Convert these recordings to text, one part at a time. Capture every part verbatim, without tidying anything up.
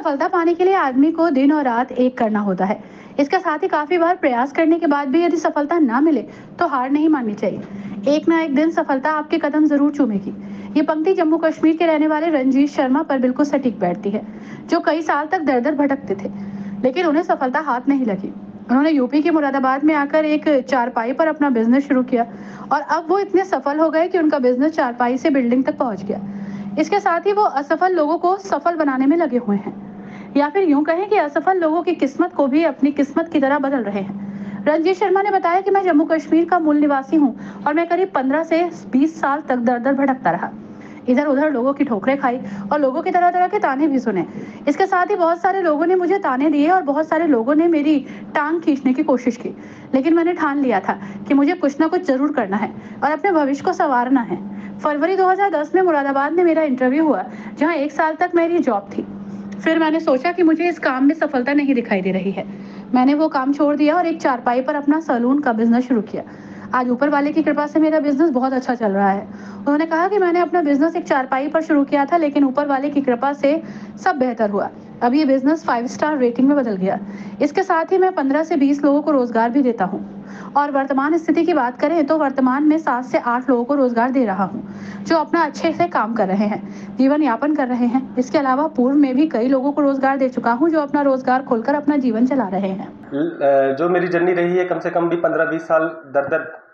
सफलता पाने के लिए आदमी को दिन और रात एक करना होता है। इसके साथ ही काफी बार प्रयास करने के बाद भी यदि सफलता ना मिले तो हार नहीं माननी चाहिए। एक ना एक दिन सफलता आपके कदम जरूर चूमेगी। ये पंक्ति जम्मू कश्मीर के रहने वाले रंजीत शर्मा पर बिल्कुल सटीक बैठती है, जो कई साल तक दर दर भटकते थे लेकिन उन्हें सफलता हाथ नहीं लगी। उन्होंने यूपी के मुरादाबाद में आकर एक चारपाई पर अपना बिजनेस शुरू किया और अब वो इतने सफल हो गए कि उनका बिजनेस चारपाई से बिल्डिंग तक पहुंच गया। इसके साथ ही वो असफल लोगों को सफल बनाने में लगे हुए हैं, या फिर यूं कहें कि असफल लोगों की किस्मत को भी अपनी किस्मत की तरह बदल रहे हैं। रंजीत शर्मा ने बताया कि मैं जम्मू कश्मीर का मूल निवासी हूं और मैं करीब पंद्रह से बीस साल तक दर दर भटकता रहा, इधर उधर लोगों की ठोकरें खाई और लोगों की तरह तरह के ताने भी सुने। इसके साथ ही बहुत सारे लोगों ने मुझे ताने दिए और बहुत सारे लोगों ने मेरी टांग खींचने की कोशिश की, लेकिन मैंने ठान लिया था कि मुझे कुछ ना कुछ जरूर करना है और अपने भविष्य को संवारना है। फरवरी दो हज़ार दस में मुरादाबाद में मेरा इंटरव्यू हुआ, जहां एक साल तक मेरी जॉब थी। फिर मैंने सोचा कि मुझे इस काम में सफलता नहीं दिखाई दे रही है। मैंने वो काम छोड़ दिया और एक चारपाई पर अपना सैलून का बिजनेस शुरू किया। आज ऊपर वाले की कृपा से मेरा बिजनेस बहुत अच्छा चल रहा है। उन्होंने कहा कि मैंने अपना बिजनेस एक चारपाई पर शुरू किया था, लेकिन ऊपर वाले की कृपा से सब बेहतर हुआ। अब ये बिजनेस फाइव स्टार रेटिंग में बदल गया। इसके साथ ही मैं पंद्रह से बीस लोगों को रोजगार भी देता हूँ और वर्तमान स्थिति की बात करें तो वर्तमान में सात से आठ लोगों को रोजगार दे रहा हूँ, जो अपना अच्छे से काम कर रहे हैं, जीवन यापन कर रहे हैं। इसके अलावा पूर्व में भी कई लोगों को रोजगार दे चुका हूँ, जो अपना रोजगार खोलकर अपना जीवन चला रहे हैं। जो मेरी जर्नी रही है, कम से कम भी पंद्रह बीस साल दर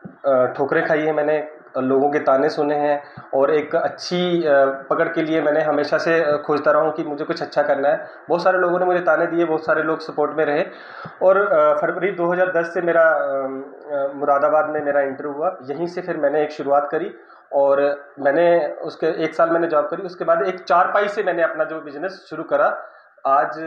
दर ठोकरें खाई है मैंने, लोगों के ताने सुने हैं और एक अच्छी पकड़ के लिए मैंने हमेशा से खोजता रहा हूँ कि मुझे कुछ अच्छा करना है। बहुत सारे लोगों ने मुझे ताने दिए, बहुत सारे लोग सपोर्ट में रहे और फरवरी दो हज़ार दस से मेरा मुरादाबाद में मेरा इंटरव्यू हुआ। यहीं से फिर मैंने एक शुरुआत करी और मैंने उसके एक साल मैंने जॉब करी। उसके बाद एक चारपाई से मैंने अपना जो बिज़नेस शुरू करा। आज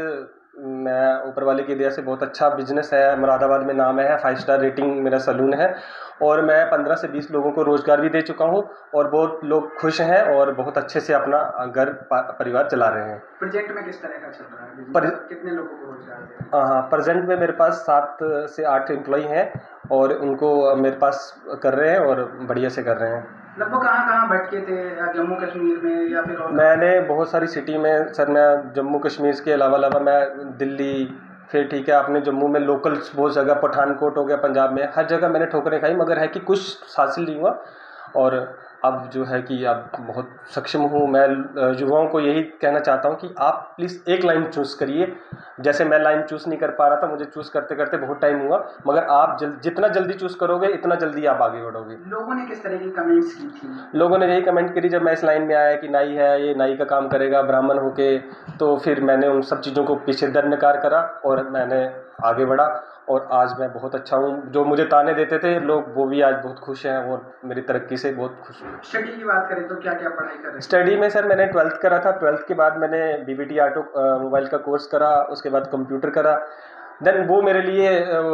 मैं ऊपर वाले की दया से बहुत अच्छा बिजनेस है, मुरादाबाद में नाम है, फाइव स्टार रेटिंग मेरा सैलून है और मैं पंद्रह से बीस लोगों को रोज़गार भी दे चुका हूँ और बहुत लोग खुश हैं और बहुत अच्छे से अपना घर परिवार चला रहे हैं। प्रोजेक्ट में किस तरह का चल रहा है? पर... कितने लोगों को रोजगार दे रहे हैं? हाँ, प्रेजेंट में मेरे पास सात से आठ एम्प्लॉई हैं और उनको मेरे पास कर रहे हैं और बढ़िया से कर रहे हैं। लगभग कहाँ कहाँ भटके थे, या जम्मू कश्मीर में या फिर और? मैंने बहुत सारी सिटी में सर, मैं जम्मू कश्मीर के अलावा अलावा मैं दिल्ली, फिर ठीक है आपने जम्मू में लोकल्स बहुत जगह, पठानकोट हो गया, पंजाब में, हर जगह मैंने ठोकरें खाई, मगर है कि कुछ हासिल नहीं हुआ। और अब जो है कि अब बहुत सक्षम हूँ। मैं युवाओं को यही कहना चाहता हूँ कि आप प्लीज़ एक लाइन चूज़ करिए। जैसे मैं लाइन चूज़ नहीं कर पा रहा था, मुझे चूज़ करते करते बहुत टाइम हुआ, मगर आप जल, जितना जल्दी चूज़ करोगे इतना जल्दी आप आगे बढ़ोगे। लोगों ने किस तरह की कमेंट्स की थी? लोगों ने यही कमेंट करी जब मैं इस लाइन में आया कि नाई है, ये नाई का काम करेगा ब्राह्मण होके, तो फिर मैंने उन सब चीज़ों को पीछे दरनकार करा और मैंने आगे बढ़ा और आज मैं बहुत अच्छा हूँ। जो मुझे ताने देते थे लोग, वो भी आज बहुत खुश हैं और मेरी तरक्की से बहुत खुश हैं। स्टडी की बात करें तो क्या क्या पढ़ाई कर रहे हैं? स्टडी में सर मैंने ट्वेल्थ करा था। ट्वेल्थ के बाद मैंने B B T automobile का कोर्स करा, उसके बाद कंप्यूटर करा। देन वो मेरे लिए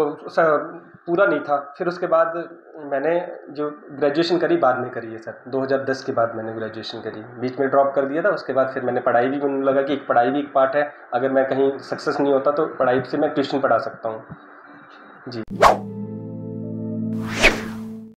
पूरा नहीं था। फिर उसके बाद मैंने जो ग्रेजुएशन करी बाद में करी है सर, दो हज़ार दस के बाद मैंने ग्रेजुएशन करी, बीच में ड्रॉप कर दिया था। उसके बाद फिर मैंने पढ़ाई भी, मुझे लगा कि एक पढ़ाई भी एक पार्ट है, अगर मैं कहीं सक्सेस नहीं होता तो पढ़ाई से मैं ट्यूशन पढ़ा सकता हूँ। जी।